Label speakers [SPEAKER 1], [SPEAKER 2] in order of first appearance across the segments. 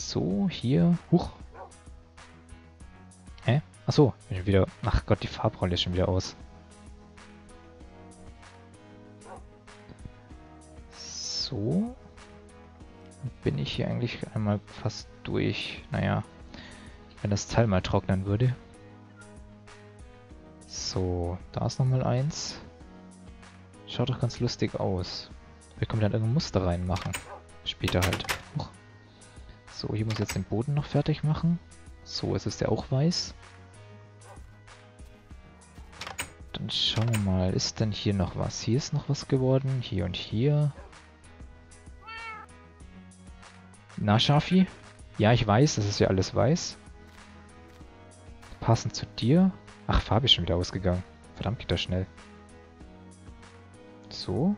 [SPEAKER 1] So, hier. Huch. Hä? Achso, bin schon wieder... Ach Gott, die Farbrolle ist schon wieder aus. So. Bin ich hier eigentlich einmal fast durch. Naja, wenn das Teil mal trocknen würde. So, da ist nochmal eins. Schaut doch ganz lustig aus. Wir können dann irgendein Muster reinmachen. Später halt. Huch. So, hier muss ich jetzt den Boden noch fertig machen. So, jetzt ist der auch weiß. Dann schauen wir mal, ist denn hier noch was? Hier ist noch was geworden. Hier und hier. Na, Schafi? Ja, ich weiß, das ist ja alles weiß. Passend zu dir. Ach, Farbe ist schon wieder ausgegangen. Verdammt, geht das schnell. So.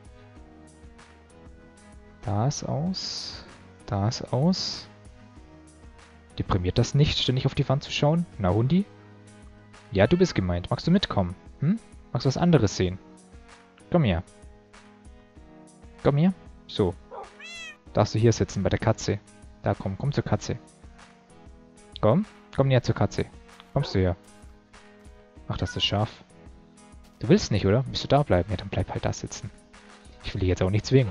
[SPEAKER 1] Da ist aus. Da ist aus. Deprimiert das nicht, ständig auf die Wand zu schauen? Na, Hundi? Ja, du bist gemeint. Magst du mitkommen? Hm? Magst du was anderes sehen? Komm her. Komm her. So. Darfst du hier sitzen bei der Katze. Da, komm zur Katze. Komm näher zur Katze. Kommst du her. Ach, das ist scharf. Du willst nicht, oder? Willst du da bleiben? Ja, dann bleib halt da sitzen. Ich will dich jetzt auch nicht zwingen.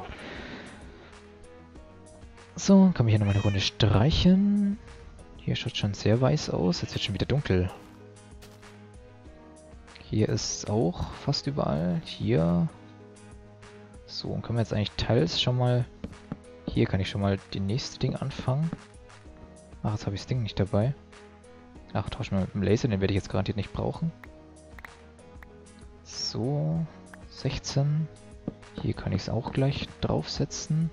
[SPEAKER 1] So, kann man hier nochmal eine Runde streichen. Hier schaut schon sehr weiß aus. Jetzt wird schon wieder dunkel. Hier ist auch fast überall. Hier. So, und können wir jetzt eigentlich teils schon mal... Hier kann ich schon mal die nächste Ding anfangen. Ach, jetzt habe ich das Ding nicht dabei. Ach, tauschen wir mit dem Laser, den werde ich jetzt garantiert nicht brauchen. So, 16. Hier kann ich es auch gleich draufsetzen.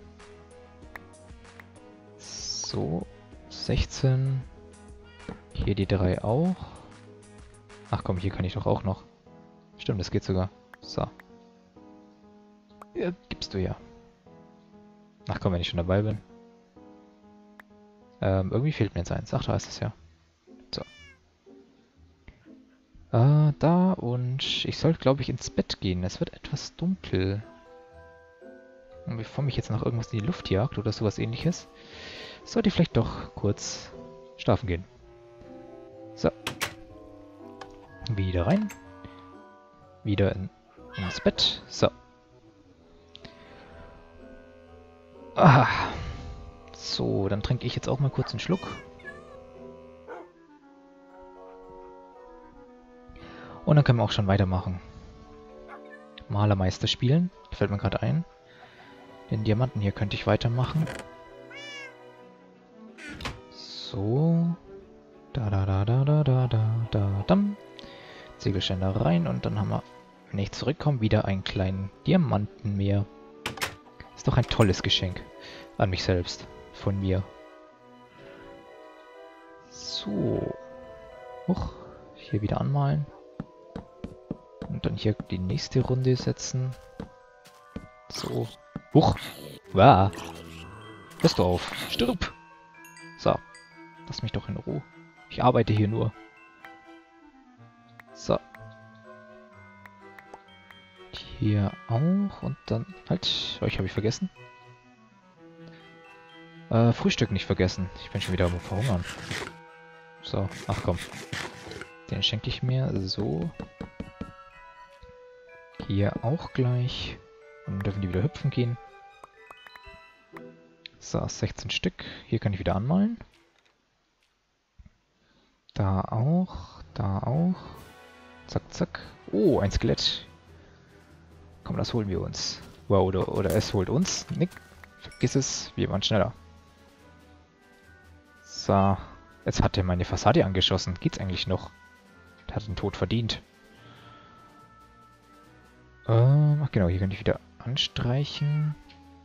[SPEAKER 1] So, 16. Hier die 3 auch. Ach komm, hier kann ich doch auch noch. Stimmt, das geht sogar. So. Ja, gibst du ja. Ach komm, wenn ich schon dabei bin. Irgendwie fehlt mir jetzt eins. Ach, da ist es ja. So. Da und ich sollte, glaube ich, ins Bett gehen. Es wird etwas dunkel. Und bevor mich jetzt noch irgendwas in die Luft jagt oder sowas ähnliches, sollte ich vielleicht doch kurz schlafen gehen. So. Wieder rein. Wieder ins Bett. So. Ah. So, dann trinke ich jetzt auch mal kurz einen Schluck. Und dann können wir auch schon weitermachen. Malermeister spielen. Fällt mir gerade ein. Den Diamanten hier könnte ich weitermachen. So. Dam. Ziegelstein rein und dann haben wir, wenn ich zurückkomme, wieder einen kleinen Diamanten mehr. Ist doch ein tolles Geschenk an mich selbst. Von mir. So. Huch. Hier wieder anmalen. Und dann hier die nächste Runde setzen. So. Huch. Wow. Hörst du auf. Stirb. So. Lass mich doch in Ruhe. Ich arbeite hier nur. So. Hier auch. Und dann... Halt. Euch habe ich vergessen. Frühstück nicht vergessen. Ich bin schon wieder am Verhungern. So. Ach komm. Den schenke ich mir. So. Hier auch gleich. Und dann dürfen die wieder hüpfen gehen. So, 16 Stück. Hier kann ich wieder anmalen. Da auch. Da auch. Zack, zack. Oh, ein Skelett. Komm, das holen wir uns. Wow, oder es holt uns. Nick. Vergiss es. Wir waren schneller. So. Jetzt hat er meine Fassade angeschossen. Geht's eigentlich noch? Der hat den Tod verdient. Ach genau, hier kann ich wieder anstreichen.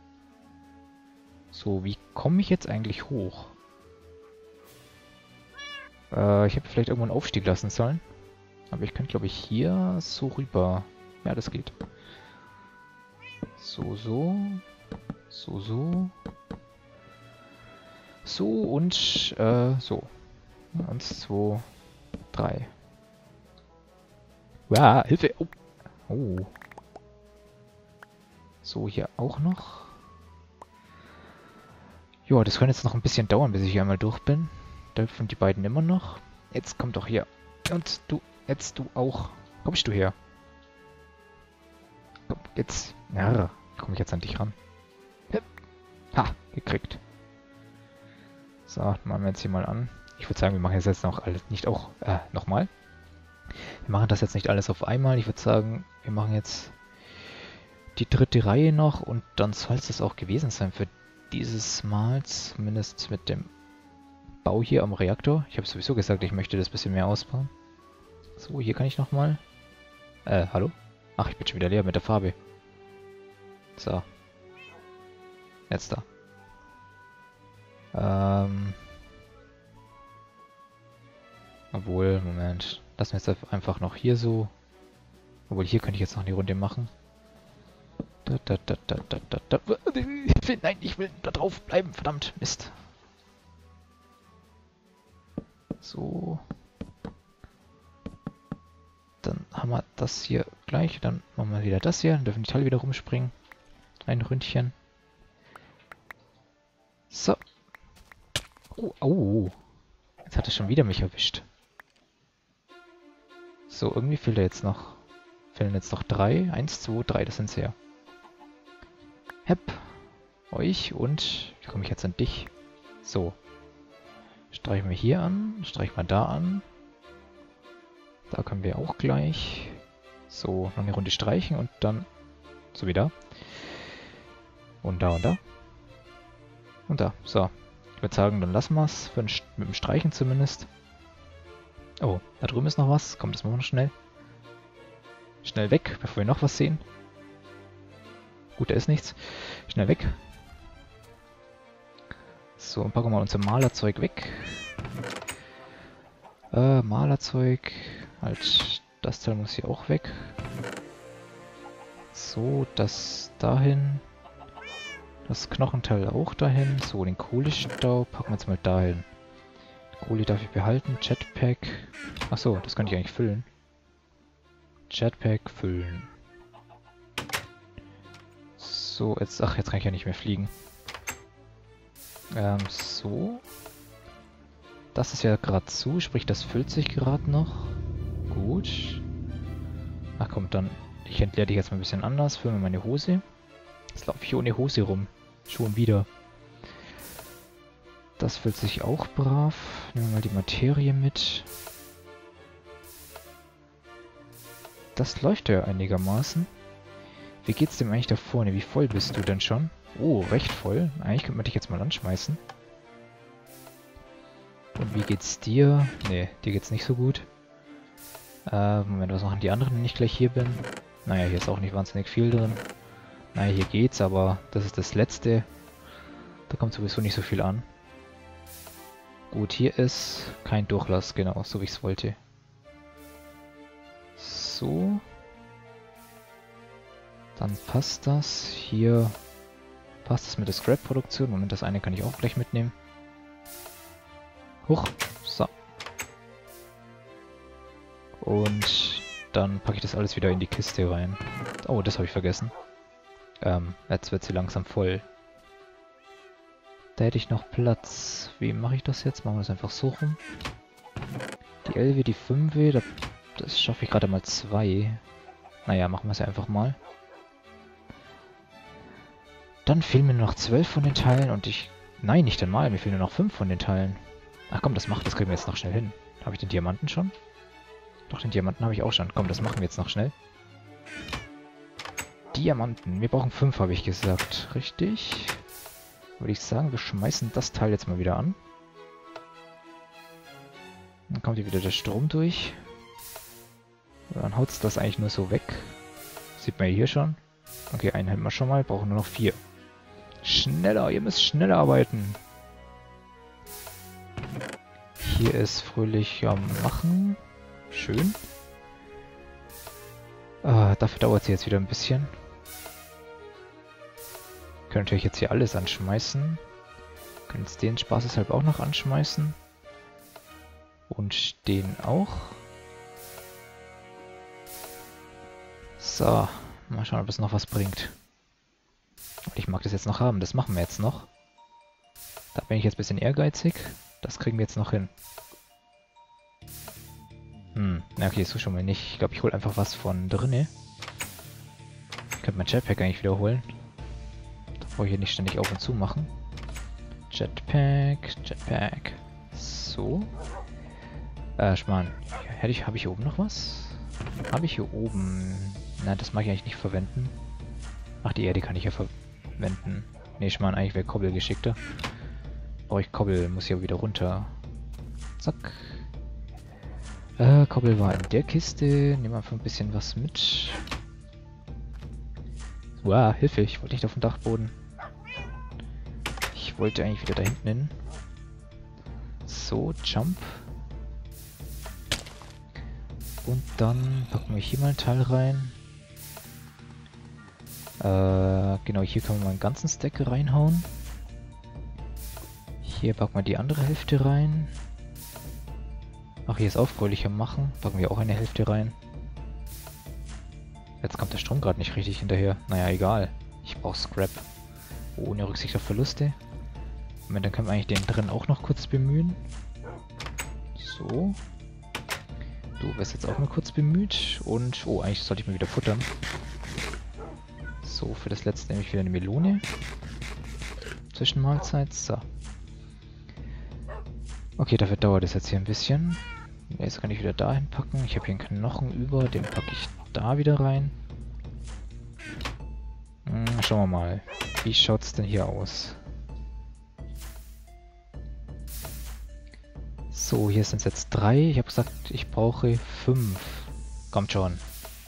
[SPEAKER 1] So, wie komme ich jetzt eigentlich hoch? Ich hätte vielleicht irgendwo einen Aufstieg lassen sollen. Aber ich könnte, glaube ich, hier so rüber. Ja, das geht. So, so. So, so. So und, so. 1, 2, 3. Wow, Hilfe! Oh. Oh. So, hier auch noch. Ja, das kann jetzt noch ein bisschen dauern, bis ich hier einmal durch bin. Da hüpfen die beiden immer noch. Jetzt komm doch hier. Und du, jetzt du auch. Kommst du her? Komm, jetzt. Ja, komm ich jetzt an dich ran. Ha, gekriegt. So, machen wir jetzt hier mal an. Ich würde sagen, wir machen jetzt noch alles nicht auch, nochmal. Wir machen das jetzt nicht alles auf einmal. Ich würde sagen, wir machen jetzt die dritte Reihe noch und dann soll es das auch gewesen sein für dieses Mal, zumindest mit dem Bau hier am Reaktor. Ich habe sowieso gesagt, ich möchte das ein bisschen mehr ausbauen. So, hier kann ich nochmal. Hallo? Ach, ich bin schon wieder leer mit der Farbe. So. Jetzt da. Obwohl, Moment. Lassen wir jetzt einfach noch hier so. Obwohl, hier könnte ich jetzt noch eine Runde machen. Nein, ich will da drauf bleiben. Verdammt, Mist. So. Dann haben wir das hier gleich. Dann machen wir wieder das hier. Dann dürfen die Teile wieder rumspringen. Ein Ründchen. So. Oh. Jetzt hat er schon wieder mich erwischt. So, irgendwie fehlt er jetzt noch. Fehlen jetzt noch 3. 1, 2, 3, das sind sie ja. Hepp. Euch und... Wie komme ich jetzt an dich? So. Streichen wir hier an. Streichen wir da an. Da können wir auch gleich. So, noch eine Runde streichen und dann... So wie da. Und da und da. Und da. So. Ich würde sagen, dann lassen wir es. Mit dem Streichen zumindest. Oh, da drüben ist noch was. Komm, das machen wir noch schnell. Schnell weg, bevor wir noch was sehen. Gut, da ist nichts. Schnell weg. So, und packen wir mal unser Malerzeug weg. Malerzeug. Halt, das Teil muss hier auch weg. So, das dahin. Das Knochenteil auch dahin. So, den Kohlestaub packen wir jetzt mal dahin. Kohle darf ich behalten. Jetpack. Achso, das kann ich eigentlich füllen. Jetpack füllen. So, jetzt... Ach, jetzt kann ich ja nicht mehr fliegen. So. Das ist ja gerade zu, sprich, das füllt sich gerade noch. Gut. Ach komm, dann... Ich entleere dich jetzt mal ein bisschen anders. Füllen wir meine Hose. Jetzt laufe ich ohne Hose rum. Schon wieder. Das füllt sich auch brav. Nehmen wir mal die Materie mit. Das läuft ja einigermaßen. Wie geht's dem eigentlich da vorne? Wie voll bist du denn schon? Oh, recht voll. Eigentlich könnte man dich jetzt mal anschmeißen. Und wie geht's dir? Nee, dir geht's nicht so gut. Moment, was machen die anderen, wenn ich gleich hier bin? Naja, hier ist auch nicht wahnsinnig viel drin. Naja, hier geht's, aber das ist das letzte. Da kommt sowieso nicht so viel an. Gut, hier ist kein Durchlass, genau, so wie ich es wollte. So. Dann passt das. Hier passt es mit der Scrap-Produktion. Moment, das eine kann ich auch gleich mitnehmen. Huch. So. Und dann packe ich das alles wieder in die Kiste rein. Oh, das habe ich vergessen. Jetzt wird sie langsam voll. Da hätte ich noch Platz. Wie mache ich das jetzt? Machen wir das einfach so rum. Die 11, die 5, das schaffe ich gerade mal 2. Naja, machen wir es einfach mal. Dann fehlen mir nur noch 12 von den Teilen und ich... Nein, nicht einmal, mir fehlen nur noch 5 von den Teilen. Ach komm, das kriegen wir jetzt noch schnell hin. Habe ich den Diamanten schon? Doch, den Diamanten habe ich auch schon. Komm, das machen wir jetzt noch schnell. Diamanten. Wir brauchen 5, habe ich gesagt. Richtig. Würde ich sagen, wir schmeißen das Teil jetzt mal wieder an. Dann kommt hier wieder der Strom durch. Dann haut es das eigentlich nur so weg. Sieht man hier schon. Okay, einen hätten wir schon mal. Brauchen nur noch 4. Schneller, ihr müsst schneller arbeiten. Hier ist fröhlich am Machen. Schön. Dafür dauert es jetzt wieder ein bisschen. Können natürlich jetzt hier alles anschmeißen. Können jetzt den spaßeshalber auch noch anschmeißen. Und den auch. So, mal schauen, ob es noch was bringt. Ich mag das jetzt noch haben, das machen wir jetzt noch. Da bin ich jetzt ein bisschen ehrgeizig. Das kriegen wir jetzt noch hin. Na okay, so schon mal nicht. Ich glaube, ich hole einfach was von drinne. Ich könnte mein Jetpack eigentlich wiederholen. Da brauche ich hier nicht ständig auf und zu machen. Jetpack, Jetpack. So. Schmarrn. Habe ich hier oben noch was? Habe ich hier oben... Na, das mag ich eigentlich nicht verwenden. Ach, die Erde kann ich ja verwenden. Nee, Schmarrn, eigentlich wäre Kobbel geschickter. Brauche ich Kobbel, muss hier wieder runter. Zack. Kobbel war in der Kiste. Nehmen wir einfach ein bisschen was mit. Wow, Hilfe, ich wollte nicht auf dem Dachboden. Ich wollte eigentlich wieder da hinten hin. So, Jump. Und dann packen wir hier mal ein Teil rein. Genau, hier können wir mal einen ganzen Stack reinhauen. Hier packen wir die andere Hälfte rein. Ach, hier ist auch fröhlicher machen. Packen wir auch eine Hälfte rein. Jetzt kommt der Strom gerade nicht richtig hinterher. Naja, egal. Ich brauche Scrap. Ohne Rücksicht auf Verluste. Moment, dann können wir eigentlich den drin auch noch kurz bemühen. So. Du wirst jetzt auch mal kurz bemüht. Und, oh, eigentlich sollte ich mal wieder futtern. So, für das letzte nehme ich wieder eine Melone. Zwischenmahlzeit, so. Okay, dafür dauert es jetzt hier ein bisschen. Jetzt kann ich wieder dahin packen. Ich habe hier einen Knochen über, den packe ich da wieder rein. Schauen wir mal. Wie schaut es denn hier aus? So, hier sind es jetzt 3. Ich habe gesagt, ich brauche 5. Kommt schon.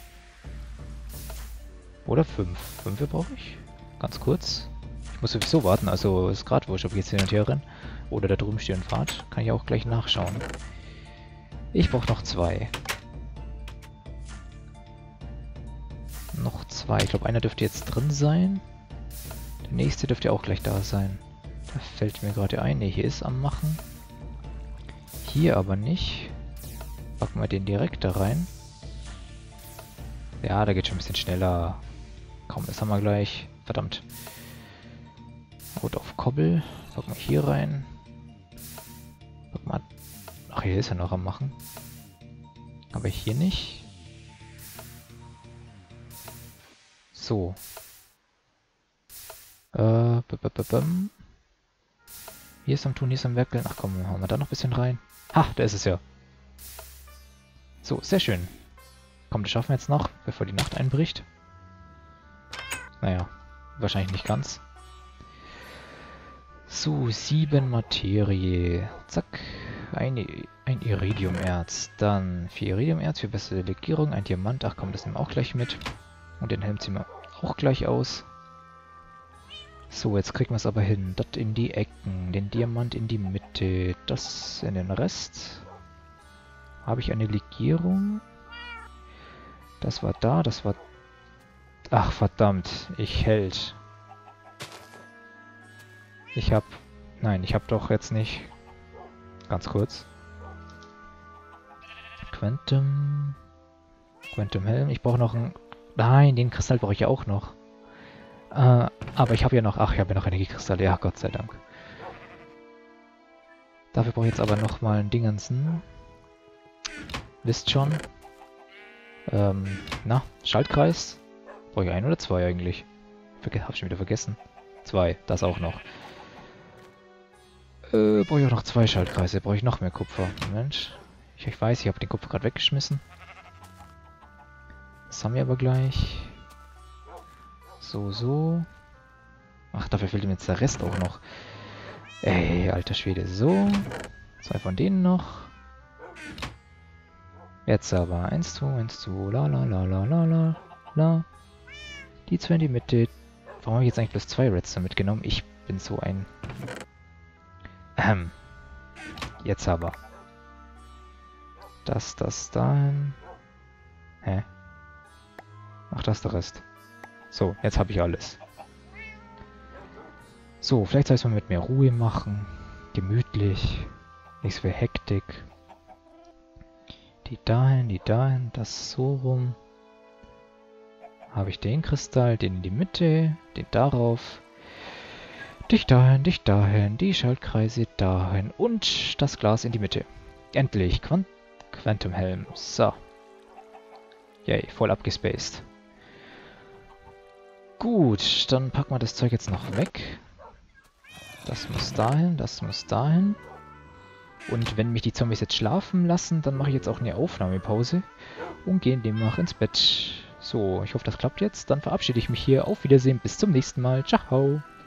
[SPEAKER 1] Oder 5. 5 brauche ich. Ganz kurz. Ich muss sowieso warten, also ist gerade wurscht, ob ich jetzt hin und her renne. Oder da drüben steht ein Pfad. Kann ich auch gleich nachschauen. Ich brauche noch 2. Noch 2. Ich glaube, einer dürfte jetzt drin sein. Der nächste dürfte auch gleich da sein. Da fällt mir gerade ein. Ne, hier ist am Machen. Hier aber nicht. Packen wir den direkt da rein. Ja, da geht schon ein bisschen schneller. Komm, das haben wir gleich. Verdammt. Rot auf Kobbel. Packen wir hier rein. Packen wir... Ach, hier ist er noch am Machen. Aber hier nicht. So. Hier ist am Tun, hier ist am Werkeln. Ach komm, hauen wir da noch ein bisschen rein. Ha, da ist es ja. So, sehr schön. Komm, das schaffen wir jetzt noch, bevor die Nacht einbricht. Naja, wahrscheinlich nicht ganz. So, 7 Materie. Zack. Ein Iridiumerz. Dann 4 Iridiumerz für bessere Legierung. Ein Diamant. Ach komm, das nehmen wir auch gleich mit. Und den Helm ziehen wir auch gleich aus. So, jetzt kriegen wir es aber hin. Das in die Ecken. Den Diamant in die Mitte. Das in den Rest. Habe ich eine Legierung? Das war da, das war... Ach, verdammt. Ich hält. Ich hab... Nein, ich hab doch jetzt nicht... Ganz kurz. Quantum Helm. Ich brauche noch einen... Nein, den Kristall brauche ich ja auch noch. Aber ich habe ja noch... Ach, ich habe ja noch Energiekristalle. Ja, Gott sei Dank. Dafür brauche ich jetzt aber noch mal einen Dingensen. Wisst schon. Na, Schaltkreis. Brauche ich 1 oder 2 eigentlich? Hab schon wieder vergessen. 2, das auch noch. Brauche ich auch noch 2 Schaltkreise. Brauche ich noch mehr Kupfer. Moment. Ich weiß, ich habe den Kupfer gerade weggeschmissen. Das haben wir aber gleich. So. Ach, dafür fehlt mir jetzt der Rest auch noch. Ey, alter Schwede. So. 2 von denen noch. Jetzt aber 1, 2, 1, 2, la. Die 2 in die Mitte. Warum habe ich jetzt eigentlich bloß 2 Redstone mitgenommen? Ich bin so ein... Jetzt aber. Das dahin. Hä? Ach, das ist der Rest. So, jetzt habe ich alles. So, vielleicht soll ich es mal mit mehr Ruhe machen. Gemütlich. Nichts für Hektik. Die dahin, das so rum. Habe ich den Kristall, den in die Mitte, den darauf. dich dahin, die Schaltkreise dahin und das Glas in die Mitte. Endlich, Quantum Helm. So. Yay, voll abgespaced. Gut, dann packen wir das Zeug jetzt noch weg. Das muss dahin, das muss dahin. Und wenn mich die Zombies jetzt schlafen lassen, dann mache ich jetzt auch eine Aufnahmepause und gehe demnach ins Bett. So, ich hoffe, das klappt jetzt. Dann verabschiede ich mich hier. Auf Wiedersehen, bis zum nächsten Mal. Ciao.